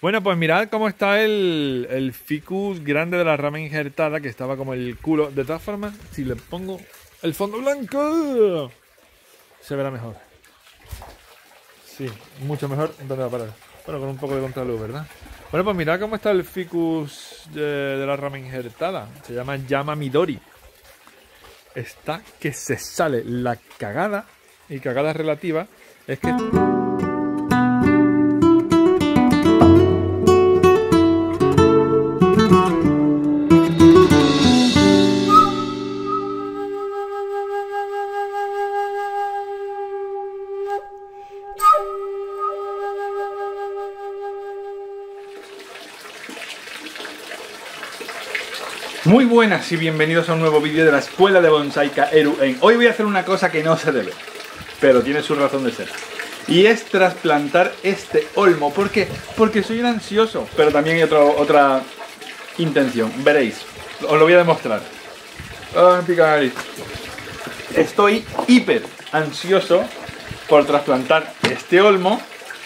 Bueno, pues mirad cómo está el ficus grande de la rama injertada, que estaba como el culo. De todas formas, si le pongo el fondo blanco, se verá mejor. Sí, mucho mejor. ¿Dónde va a parar? Bueno, con un poco de contraluz, ¿verdad? Bueno, pues mirad cómo está el ficus de la rama injertada. Se llama Yama Midori. Está que se sale. La cagada, y cagada relativa, es que... Muy buenas y bienvenidos a un nuevo vídeo de la Escuela de Bonsai Kaeru En. Hoy voy a hacer una cosa que no se debe, pero tiene su razón de ser. Y es trasplantar este olmo. ¿Por qué? Porque soy un ansioso, pero también hay otra intención. Veréis, os lo voy a demostrar. Estoy hiper ansioso por trasplantar este olmo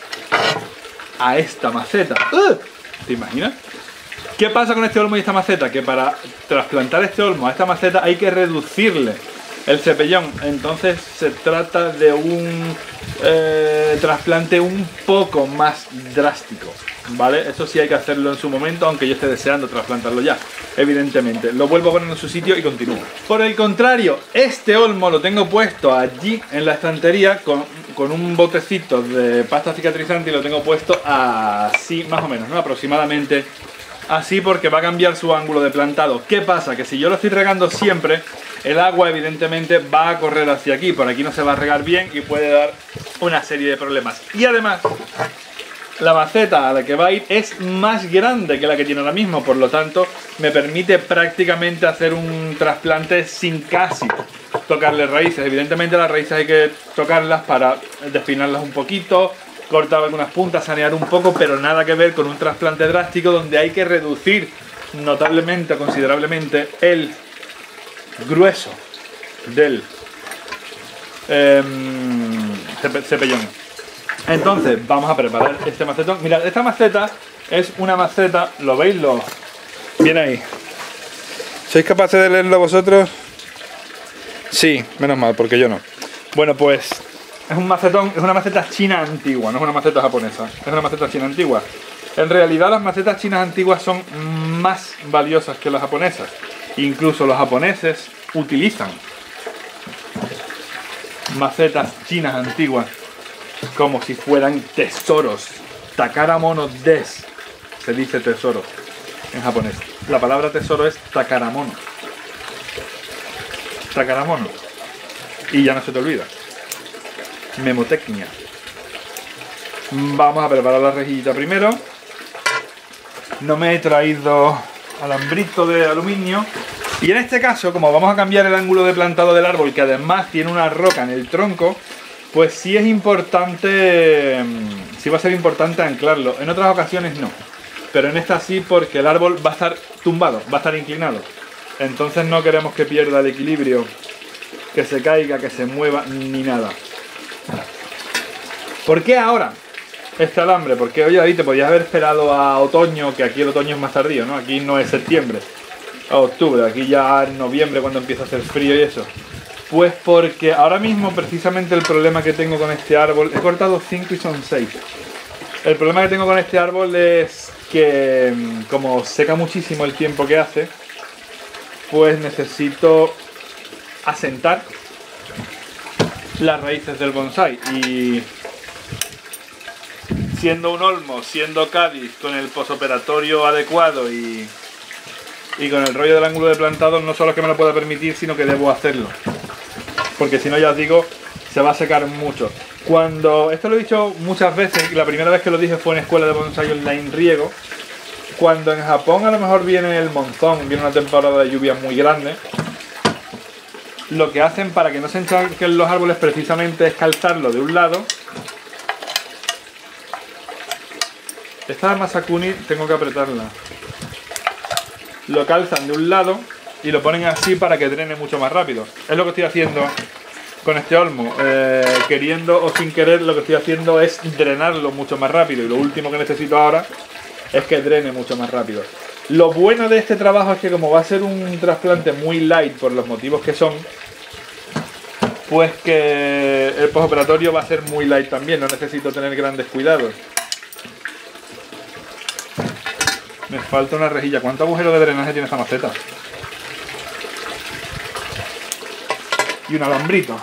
a esta maceta. ¿Te imaginas? ¿Qué pasa con este olmo y esta maceta? Que para trasplantar este olmo a esta maceta hay que reducirle el cepellón. Entonces se trata de un trasplante un poco más drástico, ¿vale? Eso sí hay que hacerlo en su momento, aunque yo esté deseando trasplantarlo ya, evidentemente. Lo vuelvo a poner en su sitio y continúo. Por el contrario, este olmo lo tengo puesto allí en la estantería con un botecito de pasta cicatrizante y lo tengo puesto así, más o menos, ¿no? Aproximadamente así, porque va a cambiar su ángulo de plantado. ¿Qué pasa? Que si yo lo estoy regando siempre, el agua evidentemente va a correr hacia aquí. Por aquí no se va a regar bien y puede dar una serie de problemas. Y además, la maceta a la que va a ir es más grande que la que tiene ahora mismo. Por lo tanto, me permite prácticamente hacer un trasplante sin casi tocarle raíces. Evidentemente las raíces hay que tocarlas para desfinarlas un poquito, cortar algunas puntas, sanear un poco, pero nada que ver con un trasplante drástico donde hay que reducir notablemente, considerablemente, el grueso del cepellón. Entonces vamos a preparar este macetón. Mirad, esta maceta es una maceta, ¿lo veis? Bien ahí. ¿Sois capaces de leerlo vosotros? Sí, menos mal, porque yo no. Bueno, pues es un macetón, es una maceta china antigua, no es una maceta japonesa, es una maceta china antigua. En realidad las macetas chinas antiguas son más valiosas que las japonesas. Incluso los japoneses utilizan macetas chinas antiguas como si fueran tesoros. Takaramono des, se dice tesoro en japonés. La palabra tesoro es takaramono. Takaramono. Y ya no se te olvida. Memotecnia. Vamos a preparar la rejillita primero. No me he traído alambrito de aluminio. Y en este caso, como vamos a cambiar el ángulo de plantado del árbol, que además tiene una roca en el tronco, pues sí es importante, sí va a ser importante anclarlo. En otras ocasiones no, pero en esta sí, porque el árbol va a estar tumbado, va a estar inclinado. Entonces no queremos que pierda el equilibrio, que se caiga, que se mueva, ni nada. ¿Por qué ahora este alambre? Porque, oye, David, te podías haber esperado a otoño, que aquí el otoño es más tardío, ¿no? Aquí no es septiembre, a octubre, aquí ya en noviembre, cuando empieza a hacer frío y eso. Pues porque ahora mismo, precisamente, el problema que tengo con este árbol, he cortado 5 y son 6. El problema que tengo con este árbol es que, como seca muchísimo el tiempo que hace, pues necesito asentar las raíces del bonsai. Y siendo un olmo, siendo Cádiz, con el posoperatorio adecuado y con el rollo del ángulo de plantado, no solo es que me lo pueda permitir, sino que debo hacerlo. Porque si no, ya os digo, se va a secar mucho. Esto lo he dicho muchas veces, y la primera vez que lo dije fue en Escuela de Bonsai Online Riego. Cuando en Japón a lo mejor viene el monzón, viene una temporada de lluvia muy grande, lo que hacen para que no se encharquen los árboles precisamente es calzarlo de un lado. Esta Masakuni tengo que apretarla. Lo calzan de un lado y lo ponen así para que drene mucho más rápido. Es lo que estoy haciendo con este olmo. Queriendo o sin querer, lo que estoy haciendo es drenarlo mucho más rápido. Y lo último que necesito ahora es que drene mucho más rápido. Lo bueno de este trabajo es que como va a ser un trasplante muy light por los motivos que son, pues que el postoperatorio va a ser muy light también, no necesito tener grandes cuidados. Me falta una rejilla. ¿Cuánto agujero de drenaje tiene esta maceta? Y un alambrito.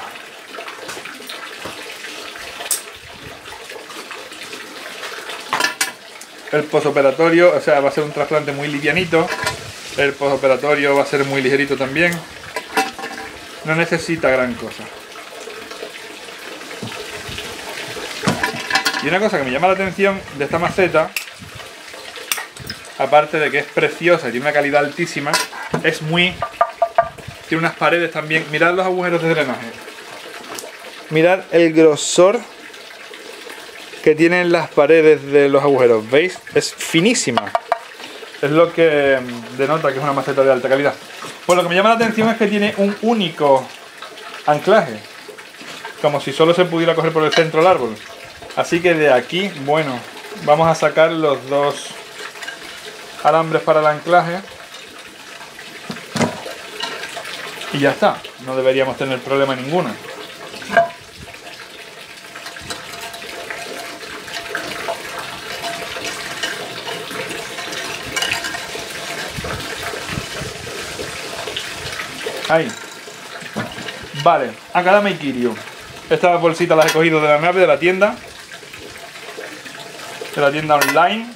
El postoperatorio, o sea, va a ser un trasplante muy livianito. El postoperatorio va a ser muy ligerito también. No necesita gran cosa. Y una cosa que me llama la atención de esta maceta, aparte de que es preciosa y tiene una calidad altísima, es muy... tiene unas paredes también. Mirad los agujeros de drenaje. Mirad el grosor que tienen las paredes de los agujeros. ¿Veis? Es finísima. Es lo que denota que es una maceta de alta calidad. Pues lo que me llama la atención es que tiene un único anclaje. Como si solo se pudiera coger por el centro del árbol. Así que de aquí, bueno, vamos a sacar los dos alambres para el anclaje. Y ya está. No deberíamos tener problema ninguno. Ahí. Vale, Akadama Kiryu. Estas bolsitas las he cogido de la nave, de la tienda. De la tienda online.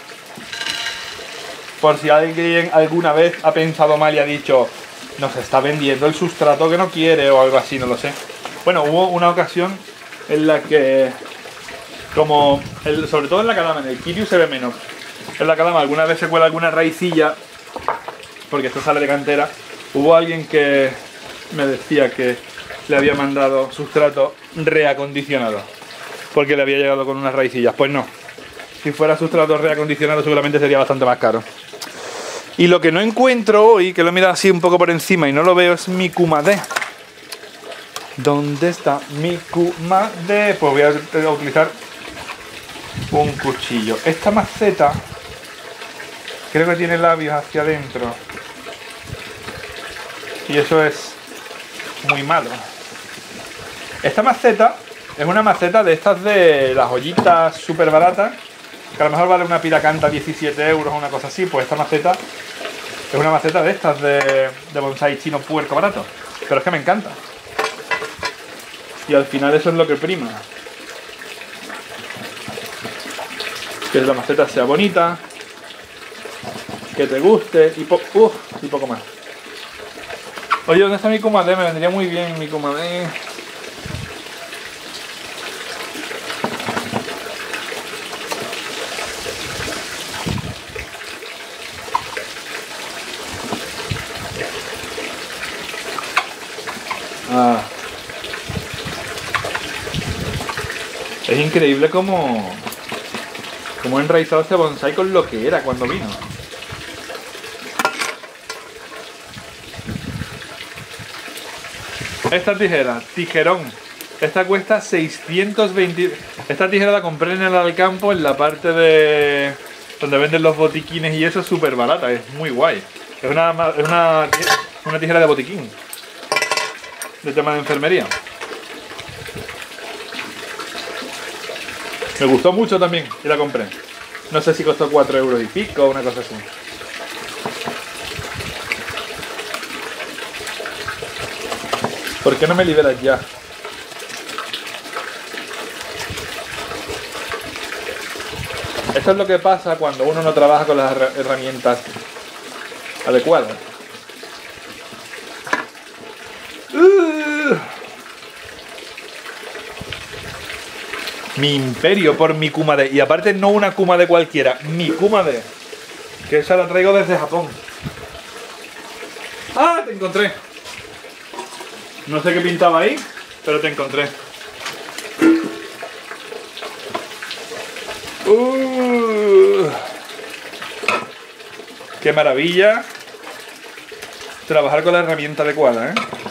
Por si alguien alguna vez ha pensado mal y ha dicho, nos está vendiendo el sustrato que no quiere o algo así, no lo sé. Bueno, hubo una ocasión en la que, como sobre todo en la Akadama, en el Kiryu se ve menos. En la Akadama alguna vez se cuela alguna raicilla, porque esto sale de cantera. Hubo alguien que me decía que le había mandado sustrato reacondicionado porque le había llegado con unas raicillas. Pues no, si fuera sustrato reacondicionado seguramente sería bastante más caro. Y lo que no encuentro hoy, que lo he mirado así un poco por encima y no lo veo, es mi Kumade. ¿Dónde está mi Kumade? Pues voy a utilizar un cuchillo. Esta maceta creo que tiene labios hacia adentro. Y eso es muy malo. Esta maceta es una maceta de estas de las ollitas súper baratas, que a lo mejor vale una piracanta 17 euros o una cosa así. Pues esta maceta es una maceta de estas de bonsai chino puerco barato. Pero es que me encanta. Y al final eso es lo que prima. Que la maceta sea bonita, que te guste y poco más. Oye, ¿dónde está mi Kumade? Me vendría muy bien mi Kumade. Ah. Es increíble cómo he enraizado este bonsai con lo que era cuando vino. Esta tijera, tijerón. Esta cuesta 620. Esta tijera la compré en el Alcampo, en la parte de donde venden los botiquines y eso, es súper barata, es muy guay. Es una tijera de botiquín, de tema de enfermería. Me gustó mucho también y la compré. No sé si costó 4 euros y pico o una cosa así. ¿Por qué no me liberas ya? Esto es lo que pasa cuando uno no trabaja con las herramientas adecuadas. Mi imperio por mi Kumade. Y aparte no una Kumade cualquiera, mi Kumade. Que esa la traigo desde Japón. ¡Ah! Te encontré. No sé qué pintaba ahí, pero te encontré. ¡Qué maravilla! Trabajar con la herramienta adecuada, ¿eh?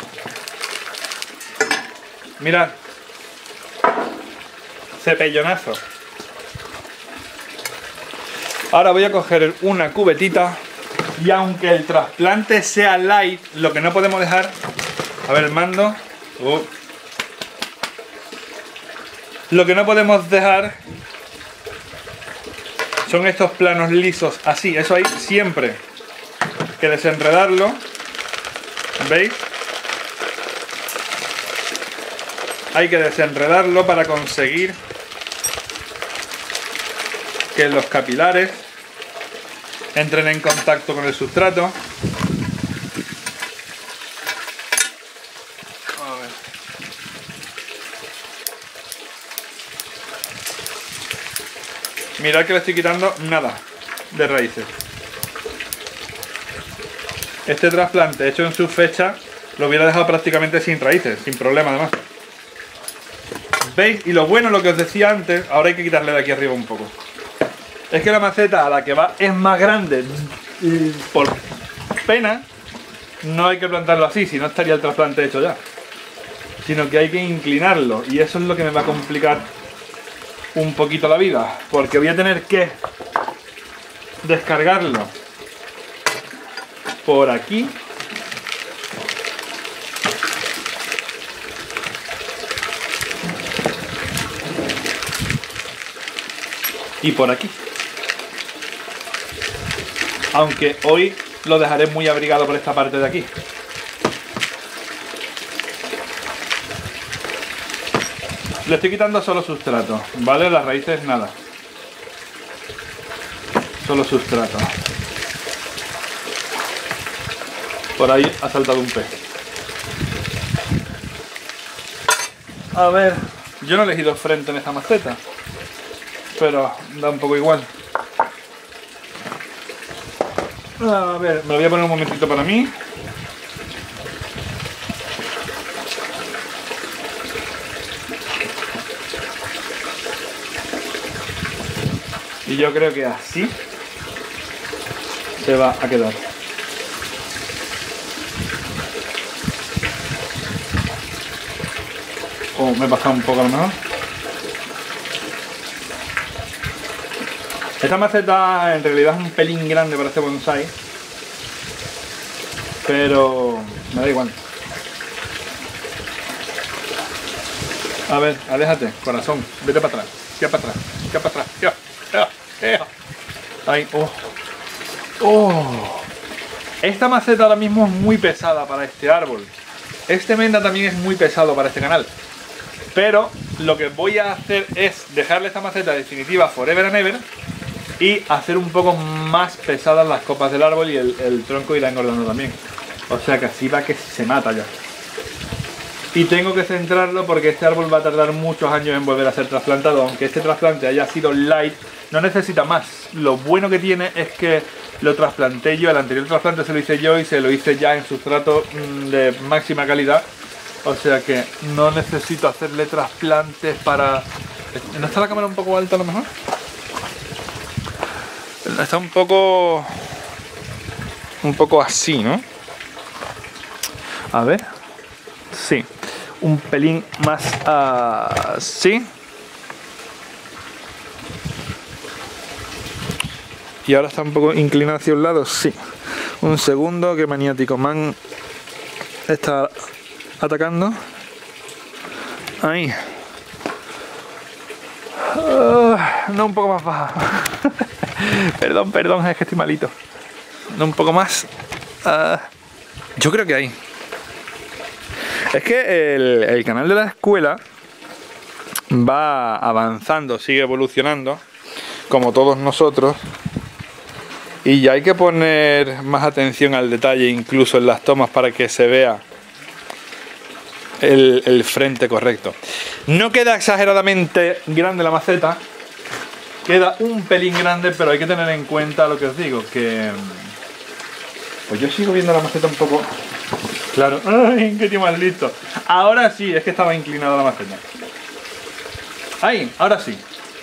Mirad. Cepellonazo. Ahora voy a coger una cubetita y aunque el trasplante sea light, lo que no podemos dejar... A ver el mando. Lo que no podemos dejar son estos planos lisos así. Eso hay siempre que desenredarlo. ¿Veis? Hay que desenredarlo para conseguir que los capilares entren en contacto con el sustrato. A ver. Mirad que le estoy quitando nada de raíces. Este trasplante hecho en su fecha lo hubiera dejado prácticamente sin raíces, sin problema además. ¿Veis? Y lo bueno, lo que os decía antes, ahora hay que quitarle de aquí arriba un poco. Es que la maceta a la que va es más grande y por pena no hay que plantarlo así, si no estaría el trasplante hecho ya. Sino que hay que inclinarlo y eso es lo que me va a complicar un poquito la vida. Porque voy a tener que descargarlo por aquí. Y por aquí. Aunque hoy lo dejaré muy abrigado por esta parte de aquí. Le estoy quitando solo sustrato, ¿vale? Las raíces nada. Solo sustrato. Por ahí ha saltado un pez. A ver, yo no he elegido frente en esta maceta, pero da un poco igual. A ver, me lo voy a poner un momentito para mí. Y yo creo que así se va a quedar. Oh, me he pasado un poco a lo mejor. Esta maceta en realidad es un pelín grande para este bonsai, pero me da igual. A ver, aléjate, corazón, vete para atrás, ya para atrás, ya para atrás, ya. Ahí, Esta maceta ahora mismo es muy pesada para este árbol. Este menda también es muy pesado para este canal. Pero lo que voy a hacer es dejarle esta maceta definitiva forever and ever y hacer un poco más pesadas las copas del árbol y el tronco irá engordando también. O sea que así va que se mata ya. Y tengo que centrarlo porque este árbol va a tardar muchos años en volver a ser trasplantado. Aunque este trasplante haya sido light, no necesita más. Lo bueno que tiene es que lo trasplanté yo, el anterior trasplante se lo hice yo y se lo hice ya en sustrato de máxima calidad. O sea que no necesito hacerle trasplantes para... ¿No está la cámara un poco alta a lo mejor? Está un poco así, ¿no? A ver. Sí. Un pelín más así. Y ahora está un poco inclinado hacia un lado, sí. Un segundo, que Maniático Man está atacando. Ahí. No, un poco más baja. Perdón, es que estoy malito. No, un poco más. Yo creo que ahí. Es que el canal de la escuela va avanzando, sigue evolucionando, como todos nosotros. Y ya hay que poner más atención al detalle, incluso en las tomas, para que se vea el frente correcto. No queda exageradamente grande la maceta, queda un pelín grande, pero hay que tener en cuenta lo que os digo, que... Pues yo sigo viendo la maceta un poco... Claro, ¡ay, qué tío más listo! Ahora sí, es que estaba inclinada la maceta. ¡Ahí! Ahora sí.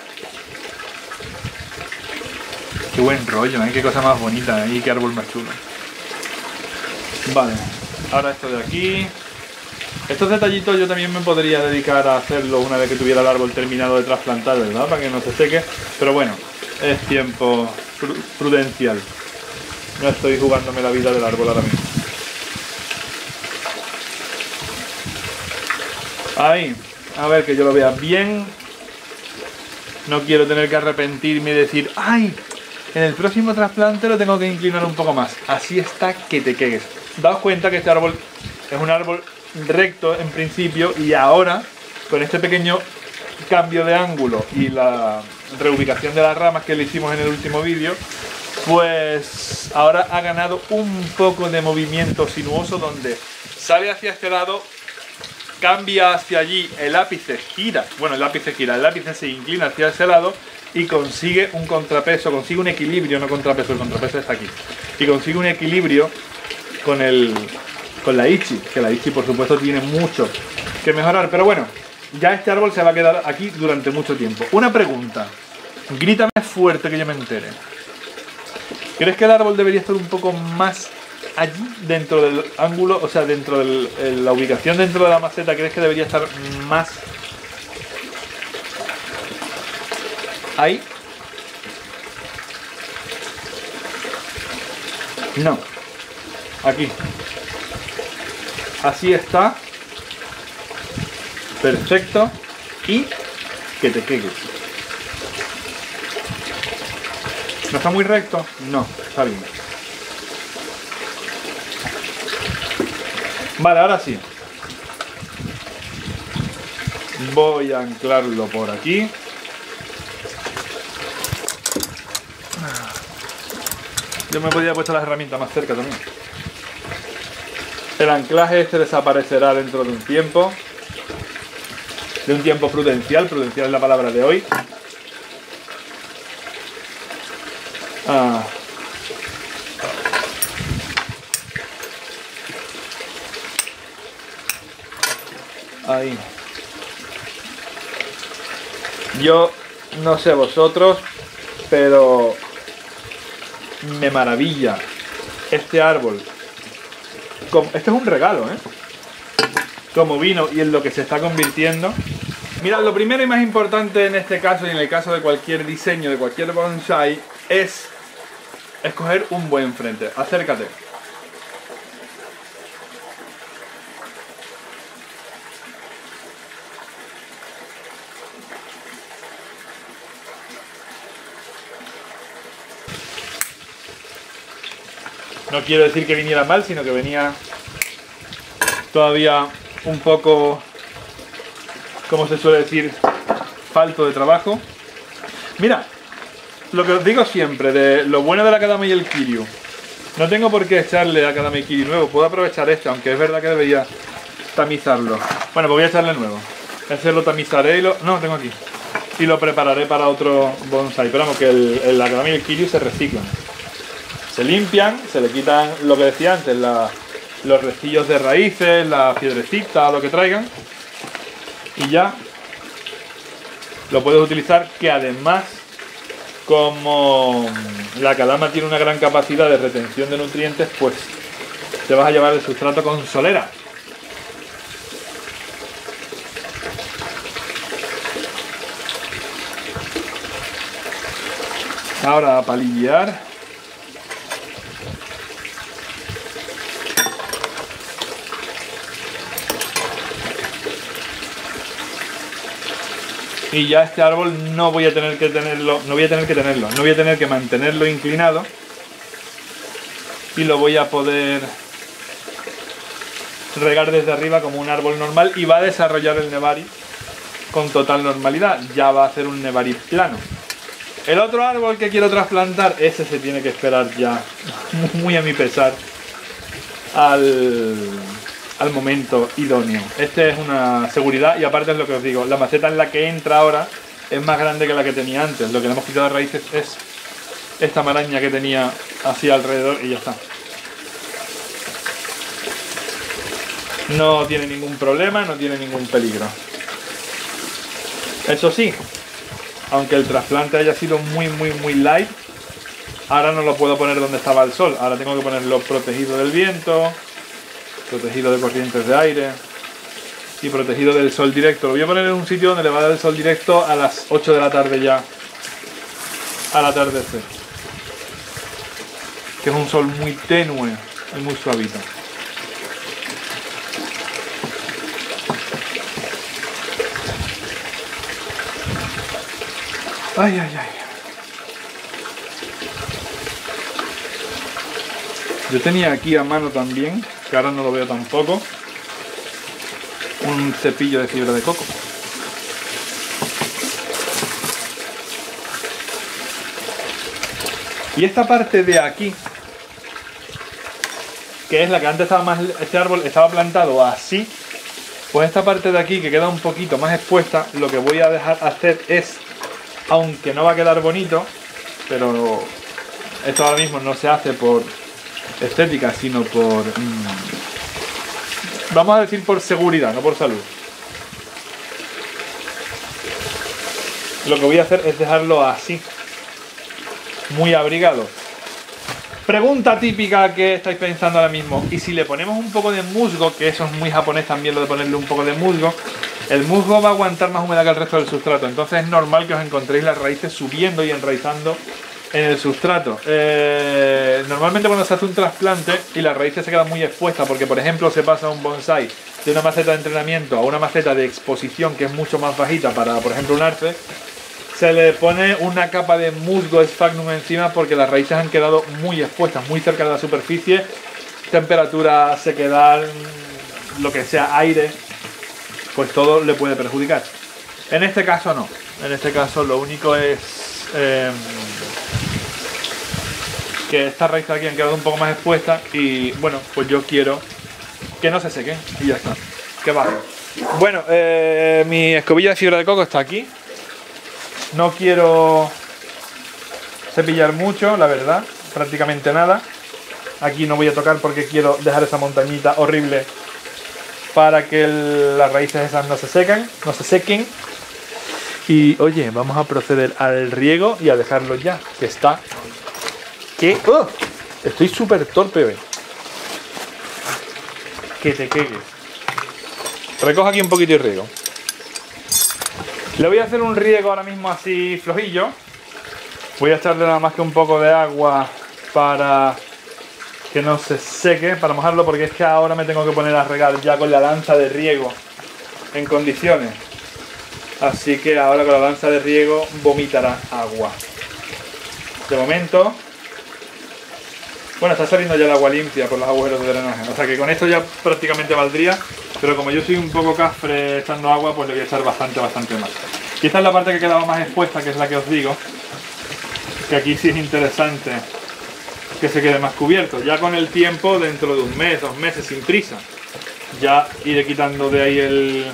Qué buen rollo, ¿eh? Qué cosa más bonita, y qué árbol más chulo. Vale, ahora esto de aquí. Estos detallitos yo también me podría dedicar a hacerlo una vez que tuviera el árbol terminado de trasplantar, ¿verdad? Para que no se seque. Pero bueno, es tiempo prudencial. No estoy jugándome la vida del árbol ahora mismo. Ahí, a ver que yo lo vea bien. No quiero tener que arrepentirme y decir, ¡ay! En el próximo trasplante lo tengo que inclinar un poco más. Así está que te quedes. Daos cuenta que este árbol es un árbol recto en principio y ahora, con este pequeño cambio de ángulo y la reubicación de las ramas que le hicimos en el último vídeo, pues ahora ha ganado un poco de movimiento sinuoso donde sale hacia este lado, cambia hacia allí, el ápice gira, bueno, el ápice gira, el ápice se inclina hacia ese lado y consigue un contrapeso, consigue un equilibrio, no contrapeso, el contrapeso está aquí, y consigue un equilibrio con la Ichi, que la Ichi por supuesto tiene mucho que mejorar, pero bueno, ya este árbol se va a quedar aquí durante mucho tiempo. Una pregunta, grítame fuerte que yo me entere. ¿Crees que el árbol debería estar un poco más allí, dentro del ángulo, o sea, dentro de la ubicación dentro de la maceta? ¿Crees que debería estar más ahí? No, aquí. Así está. Perfecto. Y que te quedes. ¿No está muy recto? No, está bien. Vale, ahora sí. Voy a anclarlo por aquí. Yo me podría haber puesto las herramientas más cerca también. El anclaje este desaparecerá dentro de un tiempo. De un tiempo prudencial. Prudencial es la palabra de hoy. Ahí. Yo no sé vosotros, pero me maravilla este árbol. Este es un regalo, como vino y en lo que se está convirtiendo. Mirad, lo primero y más importante en este caso y en el caso de cualquier diseño, de cualquier bonsai, es escoger un buen frente. Acércate. No quiero decir que viniera mal, sino que venía todavía un poco, como se suele decir, falto de trabajo. Mira, lo que os digo siempre, de lo bueno de la Akadama y el Kiryu. No tengo por qué echarle Akadama y Kiryu nuevo, puedo aprovechar este, aunque es verdad que debería tamizarlo. Bueno, pues voy a echarle nuevo. Ese lo tamizaré y lo... No, tengo aquí. Y lo prepararé para otro bonsai. Pero vamos, que el Akadama y el Kiryu se reciclan. Se limpian, se le quitan lo que decía antes, los restillos de raíces, la piedrecita, lo que traigan. Y ya lo puedes utilizar, que además, como la Akadama tiene una gran capacidad de retención de nutrientes, pues te vas a llevar el sustrato con solera. Ahora a palillar. Y ya este árbol no voy a tener que mantenerlo inclinado. Y lo voy a poder regar desde arriba como un árbol normal y va a desarrollar el Nebari con total normalidad. Ya va a hacer un Nebari plano. El otro árbol que quiero trasplantar, ese se tiene que esperar ya, muy a mi pesar, al momento idóneo. Este es una seguridad y aparte es lo que os digo, la maceta en la que entra ahora es más grande que la que tenía antes. Lo que le hemos quitado de raíces es esta maraña que tenía hacia alrededor y ya está. No tiene ningún problema, no tiene ningún peligro. Eso sí, aunque el trasplante haya sido muy light, ahora no lo puedo poner donde estaba el sol. Ahora tengo que ponerlo protegido del viento, protegido de corrientes de aire y protegido del sol directo. Lo voy a poner en un sitio donde le va a dar el sol directo a las 8 de la tarde ya, al atardecer. que es un sol muy tenue y muy suavito. Ay, ay, ay. Yo tenía aquí a mano también, que ahora no lo veo tampoco, un cepillo de fibra de coco. Y esta parte de aquí, que es la que antes estaba más, este árbol estaba plantado así, pues esta parte de aquí que queda un poquito más expuesta, lo que voy a dejar hacer es, aunque no va a quedar bonito, pero esto ahora mismo no se hace por estética, sino por, vamos a decir por seguridad, no por salud. Lo que voy a hacer es dejarlo así, muy abrigado. Pregunta típica que estáis pensando ahora mismo: ¿y si le ponemos un poco de musgo? Que eso es muy japonés también, lo de ponerle un poco de musgo. El musgo va a aguantar más humedad que el resto del sustrato, entonces es normal que os encontréis las raíces subiendo y enraizando en el sustrato. Normalmente cuando se hace un trasplante y las raíces se quedan muy expuestas, porque por ejemplo se pasa un bonsai de una maceta de entrenamiento a una maceta de exposición que es mucho más bajita para, por ejemplo, un arce, se le pone una capa de musgo sphagnum encima porque las raíces han quedado muy expuestas, muy cerca de la superficie, temperatura, sequedad, lo que sea, aire, pues todo le puede perjudicar. En este caso no, en este caso lo único es que estas raíces aquí han quedado un poco más expuestas y bueno, pues yo quiero que no se sequen y ya está, que vale. Bueno, mi escobilla de fibra de coco está aquí. No quiero cepillar mucho, la verdad, prácticamente nada. Aquí no voy a tocar porque quiero dejar esa montañita horrible para que las raíces esas no se sequen. Y oye, vamos a proceder al riego y a dejarlo ya, que está... ¡Oh! Estoy súper torpe hoy. Que te quedes. Recojo aquí un poquito y riego. Le voy a hacer un riego ahora mismo así flojillo. Voy a echarle nada más que un poco de agua para que no se seque, para mojarlo, porque es que ahora me tengo que poner a regar ya con la lanza de riego en condiciones. Así que ahora con la lanza de riego vomitará agua. De momento, bueno, está saliendo ya el agua limpia por los agujeros de drenaje, o sea que con esto ya prácticamente valdría. Pero como yo soy un poco cafre echando agua, pues le voy a echar bastante más. Y esta es la parte que quedaba más expuesta, que es la que os digo, que aquí sí es interesante que se quede más cubierto. Ya con el tiempo, dentro de un mes, 2 meses, sin prisa, ya iré quitando de ahí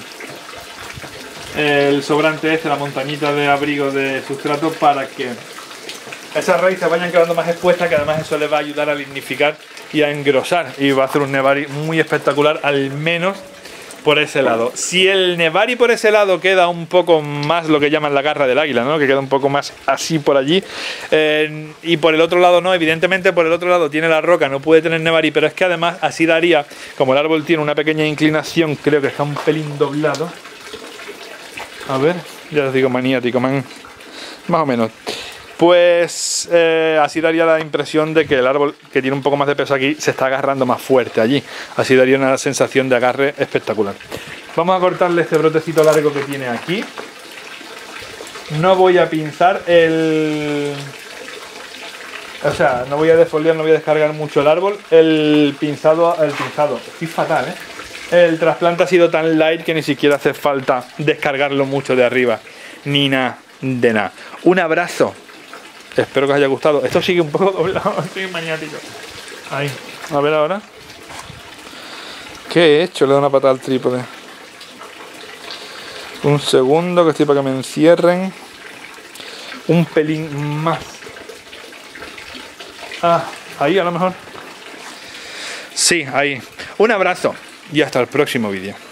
el sobrante este, la montañita de abrigo de sustrato, para que esas raíces vayan quedando más expuestas, que además eso les va a ayudar a lignificar y a engrosar, y va a hacer un nevari muy espectacular, al menos por ese lado. Si el nevari por ese lado queda un poco más lo que llaman la garra del águila, ¿no? Que queda un poco más así por allí, y por el otro lado no, evidentemente por el otro lado tiene la roca, no puede tener nevari, pero es que además así daría, como el árbol tiene una pequeña inclinación, creo que está un pelín doblado, a ver, ya os digo, maniático, más o menos. Pues así daría la impresión de que el árbol, que tiene un poco más de peso aquí, se está agarrando más fuerte allí. Así daría una sensación de agarre espectacular. Vamos a cortarle este brotecito largo que tiene aquí. No voy a pinzar o sea, no voy a defoliar, no voy a descargar mucho el árbol. El pinzado, estoy fatal, El trasplante ha sido tan light que ni siquiera hace falta descargarlo mucho de arriba. Ni nada de nada. Un abrazo. Espero que os haya gustado. Esto sigue un poco doblado, estoy maniático. Ahí, a ver ahora. ¿Qué he hecho? Le doy una patada al trípode. Un segundo, que estoy para que me encierren. Un pelín más. Ah, ahí a lo mejor. Sí, ahí. Un abrazo y hasta el próximo vídeo.